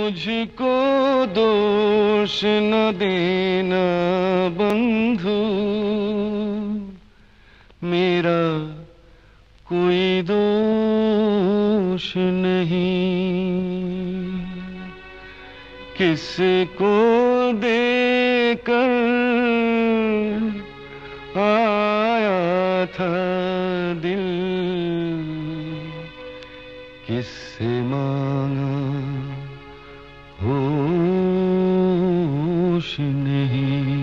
मुझको दोष न देना बंधु, मेरा कोई दोष नहीं। किसको देकर आया था दिल, किससे मांगा होश नहीं।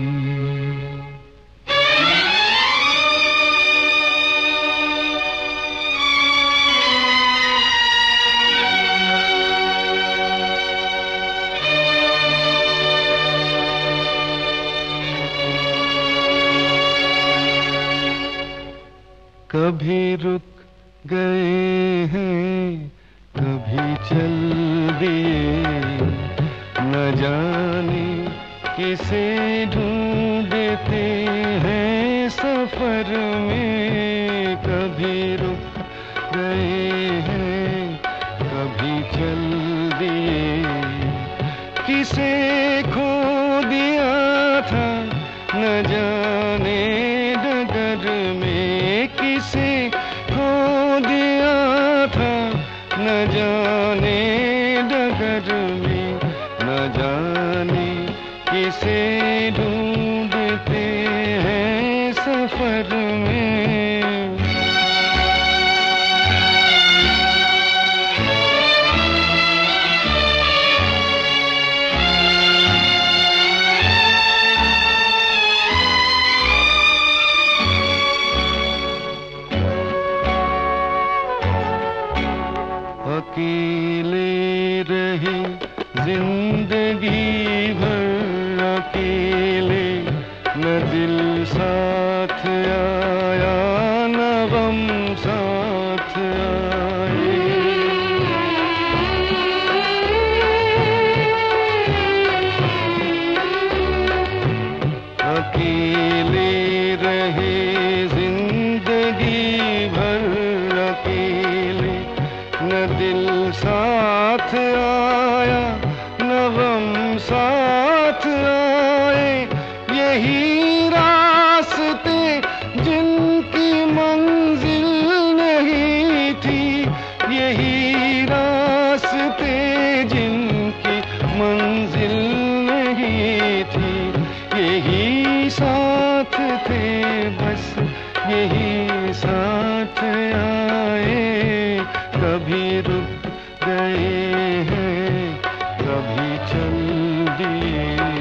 कभी रुक गए हैं, कभी चल दिए, न जाने किसे ढूंढते हैं सफर में। कभी रुक गए हैं, कभी चल दिए, किसे खो दिया था न जाने डगर में। किसे खो दिया था न जाने डगर में, न जाने किसे ढूंढते हैं सफर में। अकेले रहे जिंदगी भर, अकेले न दिल साथ आया न गम साथ आए। अकेले रहे जिंदगी भर, अकेले न दिल साथ आया न गम साथ आए। यही रास्ते जिनकी मंजिल नहीं थी, यही रास्ते जिनकी मंजिल नहीं थी। यही साथ थे बस, यही साथ आए। कभी रुक गए हैं, कभी चल दिए।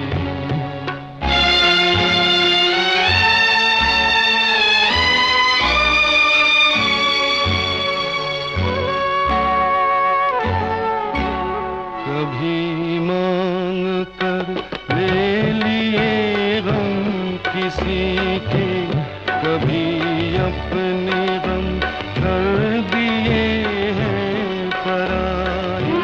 कभी मांग कर ले लिए गम किसी के, कभी अपने गम कर दिए हैं पराए।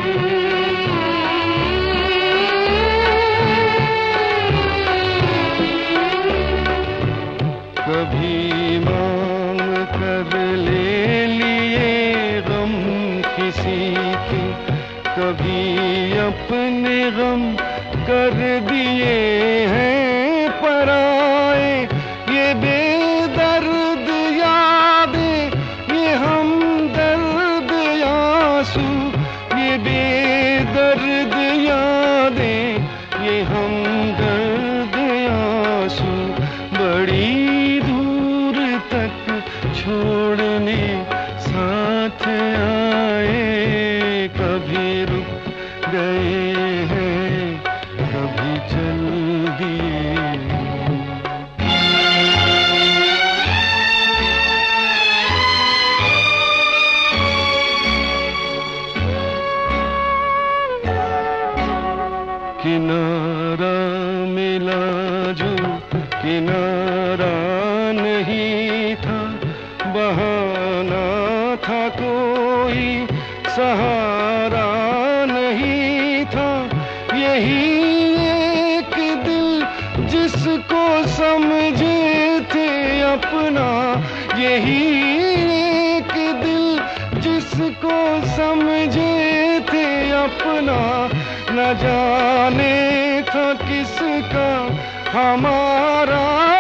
कभी मांग कर ले लिए गम किसी के, कभी अपने गम कर दिए हैं पराए। ये बेदर्द यादें, ये हमदर्द आंसू, ये बेदर्द यादें, ये हमदर्द आंसू बड़ी दूर तक छोड़ने साथ आए। कभी रुक गए हैं, कभी चल दिए। किनारा मिला जो किनारा नहीं था, बहाना था कोई सहारा नहीं था। यही एक दिल जिसको समझे थे अपना, यही एक दिल जिसको समझे थे अपना, न जाने था किसका हमारा